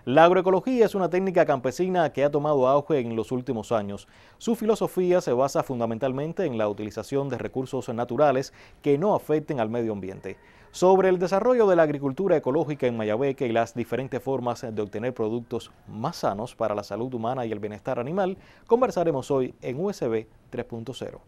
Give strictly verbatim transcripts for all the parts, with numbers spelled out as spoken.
La agroecología es una técnica campesina que ha tomado auge en los últimos años. Su filosofía se basa fundamentalmente en la utilización de recursos naturales que no afecten al medio ambiente. Sobre el desarrollo de la agricultura ecológica en Mayabeque y las diferentes formas de obtener productos más sanos para la salud humana y el bienestar animal, conversaremos hoy en U S B tres punto cero.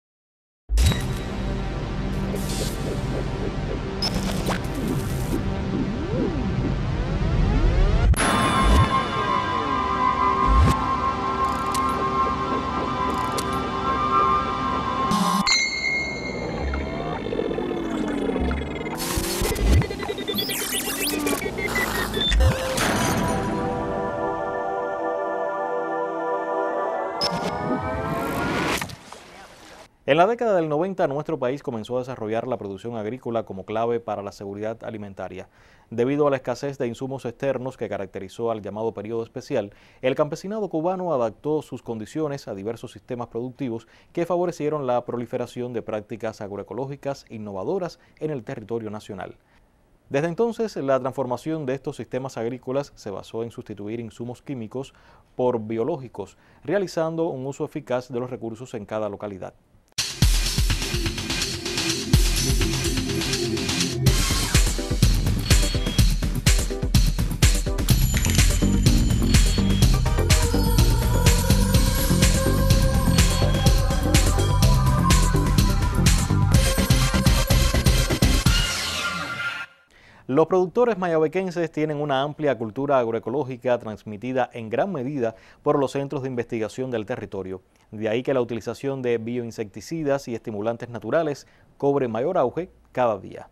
En la década del noventa, nuestro país comenzó a desarrollar la producción agrícola como clave para la seguridad alimentaria. Debido a la escasez de insumos externos que caracterizó al llamado periodo especial, el campesinado cubano adaptó sus condiciones a diversos sistemas productivos que favorecieron la proliferación de prácticas agroecológicas innovadoras en el territorio nacional. Desde entonces, la transformación de estos sistemas agrícolas se basó en sustituir insumos químicos por biológicos, realizando un uso eficaz de los recursos en cada localidad. Los productores mayabequenses tienen una amplia cultura agroecológica transmitida en gran medida por los centros de investigación del territorio. De ahí que la utilización de bioinsecticidas y estimulantes naturales cobre mayor auge cada día.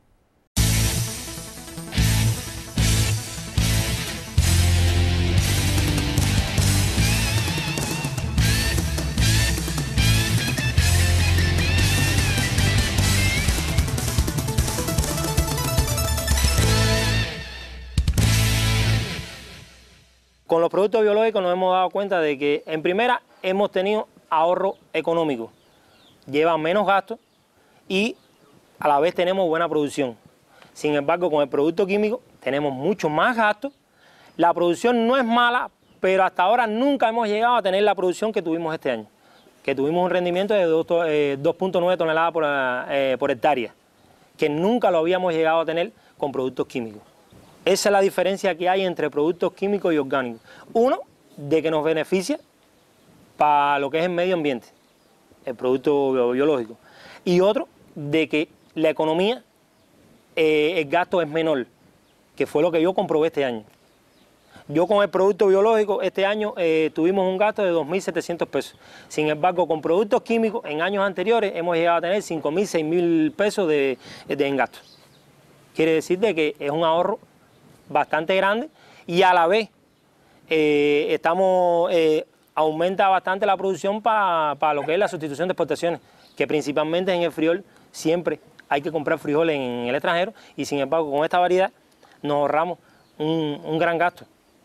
Con los productos biológicos nos hemos dado cuenta de que, en primera, hemos tenido ahorro económico, llevan menos gastos y a la vez tenemos buena producción. Sin embargo, con el producto químico tenemos mucho más gastos. La producción no es mala, pero hasta ahora nunca hemos llegado a tener la producción que tuvimos este año, que tuvimos un rendimiento de dos punto nueve toneladas por, eh, por hectárea, que nunca lo habíamos llegado a tener con productos químicos. Esa es la diferencia que hay entre productos químicos y orgánicos. Uno, de que nos beneficia para lo que es el medio ambiente, el producto biológico. Y otro, de que la economía, eh, el gasto es menor, que fue lo que yo comprobé este año. Yo con el producto biológico este año eh, tuvimos un gasto de dos mil setecientos pesos. Sin embargo, con productos químicos en años anteriores hemos llegado a tener cinco mil, seis mil pesos de, de en gasto. Quiere decir de que es un ahorro bastante grande y a la vez eh, estamos, eh, aumenta bastante la producción para pa lo que es la sustitución de exportaciones, que principalmente en el frijol siempre hay que comprar frijol en el extranjero y sin embargo con esta variedad nos ahorramos un, un gran gasto.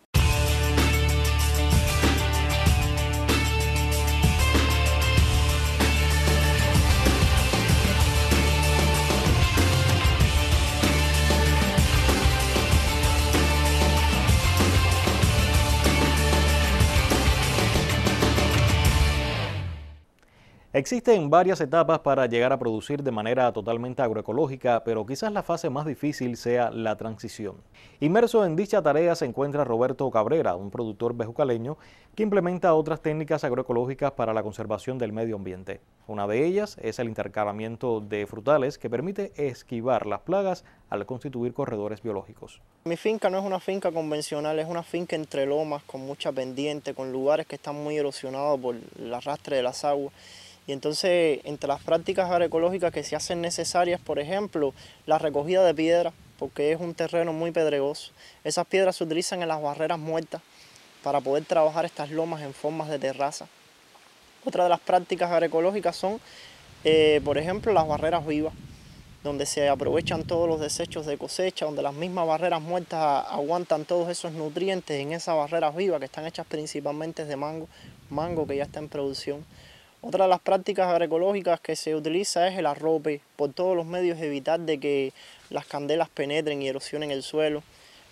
Existen varias etapas para llegar a producir de manera totalmente agroecológica, pero quizás la fase más difícil sea la transición. Inmerso en dicha tarea se encuentra Roberto Cabrera, un productor bejucaleño que implementa otras técnicas agroecológicas para la conservación del medio ambiente. Una de ellas es el intercalamiento de frutales que permite esquivar las plagas al constituir corredores biológicos. Mi finca no es una finca convencional, es una finca entre lomas, con mucha pendiente, con lugares que están muy erosionados por el arrastre de las aguas. Y entonces, entre las prácticas agroecológicas que se hacen necesarias, por ejemplo, la recogida de piedras, porque es un terreno muy pedregoso. Esas piedras se utilizan en las barreras muertas para poder trabajar estas lomas en formas de terraza. Otra de las prácticas agroecológicas son, eh, por ejemplo, las barreras vivas, donde se aprovechan todos los desechos de cosecha, donde las mismas barreras muertas aguantan todos esos nutrientes en esas barreras vivas que están hechas principalmente de mango, mango que ya está en producción. Otra de las prácticas agroecológicas que se utiliza es el arrope, por todos los medios evitar de que las candelas penetren y erosionen el suelo.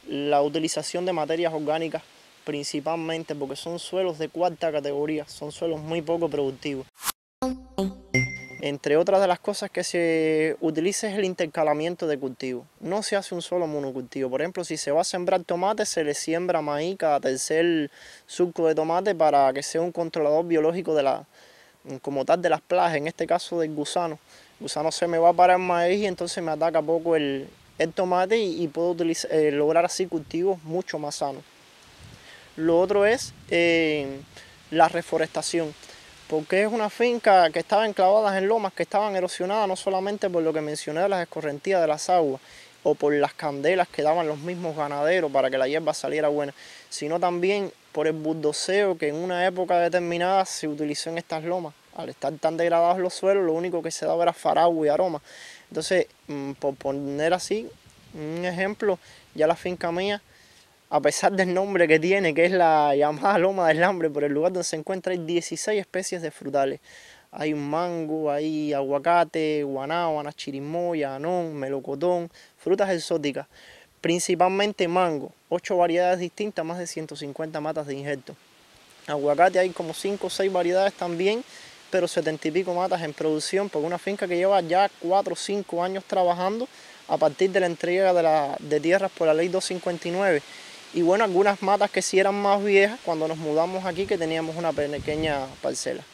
la utilización de materias orgánicas principalmente, porque son suelos de cuarta categoría, son suelos muy poco productivos. Entre otras de las cosas que se utiliza es el intercalamiento de cultivos. No se hace un solo monocultivo. Por ejemplo, si se va a sembrar tomate, se le siembra maíz cada tercer surco de tomate para que sea un controlador biológico de la, como tal de las plagas, en este caso del gusano. El gusano se me va para el maíz y entonces me ataca poco el, el tomate y, y puedo utilizar, eh, lograr así cultivos mucho más sanos. Lo otro es eh, la reforestación, porque es una finca que estaba enclavada en lomas que estaban erosionadas no solamente por lo que mencioné de las escorrentías de las aguas o por las candelas que daban los mismos ganaderos para que la hierba saliera buena, sino también por el buldoseo que en una época determinada se utilizó en estas lomas. Al estar tan degradados los suelos, lo único que se daba era faragua y aroma. Entonces, por poner así un ejemplo, ya la finca mía, a pesar del nombre que tiene, que es la llamada Loma del Hambre, por el lugar donde se encuentra, hay dieciséis especies de frutales. Hay mango, hay aguacate, guanábana, chirimoya, anón, melocotón, frutas exóticas. Principalmente mango, ocho variedades distintas, más de ciento cincuenta matas de injerto. Aguacate hay como cinco o seis variedades también, pero setenta y pico matas en producción, porque una finca que lleva ya cuatro o cinco años trabajando a partir de la entrega de, la, de tierras por la ley doscientos cincuenta y nueve. Y bueno, algunas matas que sí eran más viejas cuando nos mudamos aquí, que teníamos una pequeña parcela.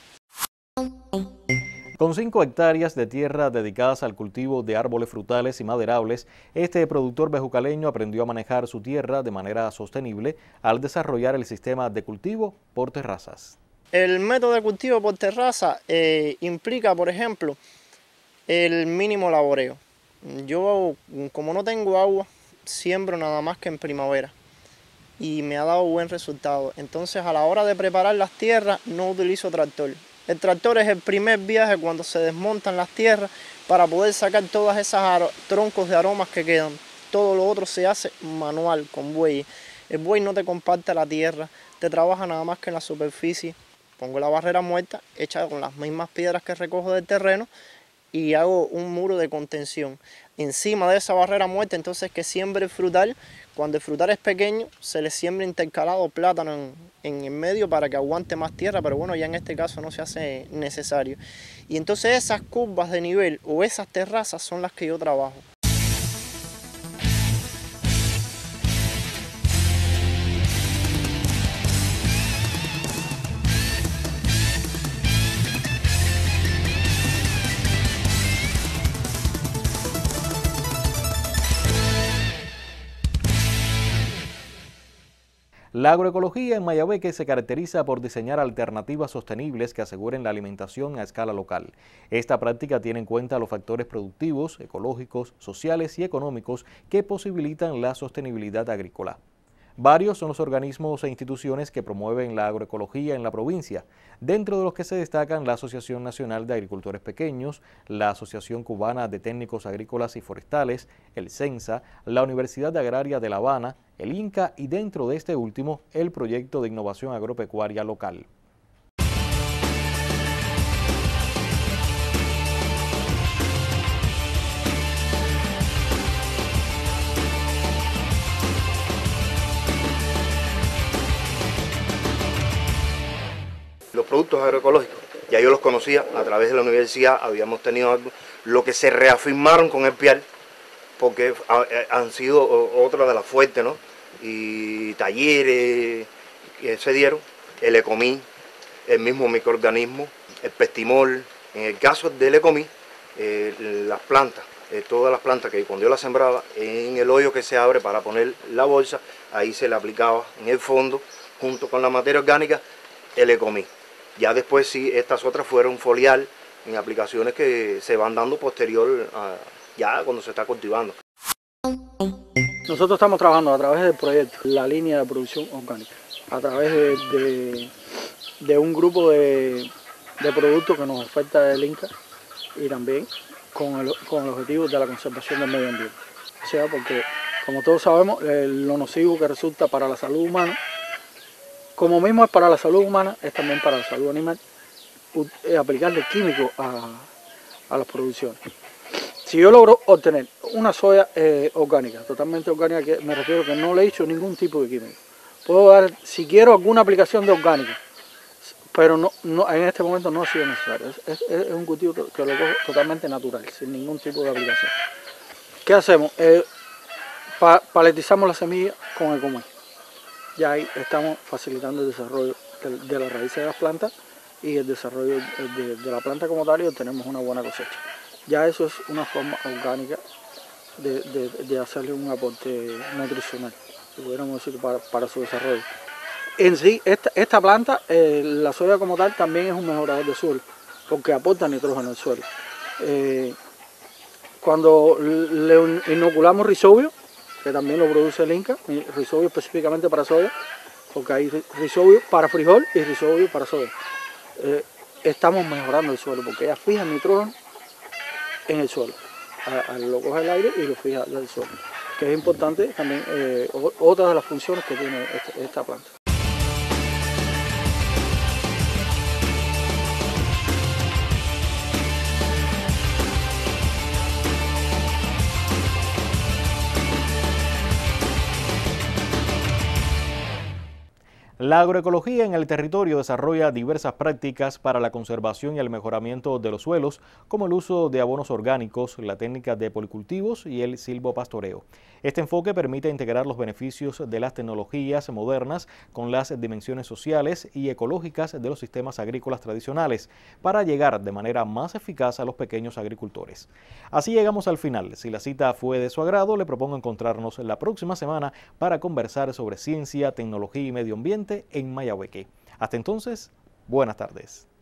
Con cinco hectáreas de tierra dedicadas al cultivo de árboles frutales y maderables, este productor bejucaleño aprendió a manejar su tierra de manera sostenible al desarrollar el sistema de cultivo por terrazas. El método de cultivo por terraza eh, implica, por ejemplo, el mínimo laboreo. Yo, como no tengo agua, siembro nada más que en primavera y me ha dado buen resultado. Entonces, a la hora de preparar las tierras, no utilizo tractor. El tractor es el primer viaje cuando se desmontan las tierras para poder sacar todas esas troncos de aromas que quedan. Todo lo otro se hace manual, con buey. El buey no te comparte la tierra, te trabaja nada más que en la superficie. Pongo la barrera muerta, hecha con las mismas piedras que recojo del terreno, y hago un muro de contención. Encima de esa barrera muerta, entonces que siembre el frutal. Cuando el frutal es pequeño, se le siembra intercalado plátano en, en el medio para que aguante más tierra, pero bueno, ya en este caso no se hace necesario. Y entonces esas curvas de nivel o esas terrazas son las que yo trabajo. La agroecología en Mayabeque se caracteriza por diseñar alternativas sostenibles que aseguren la alimentación a escala local. Esta práctica tiene en cuenta los factores productivos, ecológicos, sociales y económicos que posibilitan la sostenibilidad agrícola. Varios son los organismos e instituciones que promueven la agroecología en la provincia, dentro de los que se destacan la Asociación Nacional de Agricultores Pequeños, la Asociación Cubana de Técnicos Agrícolas y Forestales, el CENSA, la Universidad Agraria de La Habana, el INCA y dentro de este último, el Proyecto de Innovación Agropecuaria Local. Los productos agroecológicos, ya yo los conocía a través de la universidad, habíamos tenido algo, lo que se reafirmaron con el Piar, porque han sido otra de las fuertes, ¿no? Y talleres que se dieron, el Ecomí, el mismo microorganismo, el Pestimol. En el caso del Ecomí, eh, las plantas, eh, todas las plantas que cuando yo las sembraba, en el hoyo que se abre para poner la bolsa, ahí se le aplicaba en el fondo, junto con la materia orgánica, el Ecomí. Ya después sí, estas otras fueron foliar en aplicaciones que se van dando posterior a ya cuando se está cultivando. Nosotros estamos trabajando a través del proyecto, la línea de producción orgánica, a través de, de, de un grupo de, de productos que nos oferta el INCA y también con el, con el objetivo de la conservación del medio ambiente. O sea, porque como todos sabemos, lo nocivo que resulta para la salud humana, como mismo es para la salud humana, es también para la salud animal, aplicarle químicos a, a las producciones. Si yo logro obtener una soya eh, orgánica, totalmente orgánica, que me refiero que no le he hecho ningún tipo de químico, puedo dar, si quiero, alguna aplicación de orgánica, pero no, no, en este momento no ha sido necesario. Es, es, es un cultivo que lo cojo totalmente natural, sin ningún tipo de aplicación. ¿Qué hacemos? Eh, pa, paletizamos la semilla con el comer. Ya ahí estamos facilitando el desarrollo de, de las raíces de las plantas y el desarrollo de, de la planta como tal, y obtenemos una buena cosecha. Ya eso es una forma orgánica de, de, de hacerle un aporte nutricional, si pudiéramos decir, para, para su desarrollo. En sí, esta, esta planta, eh, la soya como tal, también es un mejorador de suelo, porque aporta nitrógeno al suelo. Eh, cuando le inoculamos rizobio, que también lo produce el Inca, rizobio específicamente para soya, porque hay rizobio para frijol y rizobio para soya. Eh, estamos mejorando el suelo, porque ella fija el nitrógeno en el suelo, a, a lo coge el aire y lo fija del suelo, que es importante también, eh, otra de las funciones que tiene esta, esta planta. La agroecología en el territorio desarrolla diversas prácticas para la conservación y el mejoramiento de los suelos, como el uso de abonos orgánicos, la técnica de policultivos y el silvopastoreo. Este enfoque permite integrar los beneficios de las tecnologías modernas con las dimensiones sociales y ecológicas de los sistemas agrícolas tradicionales para llegar de manera más eficaz a los pequeños agricultores. Así llegamos al final. Si la cita fue de su agrado, le propongo encontrarnos la próxima semana para conversar sobre ciencia, tecnología y medio ambiente en Mayahueque. Hasta entonces, buenas tardes.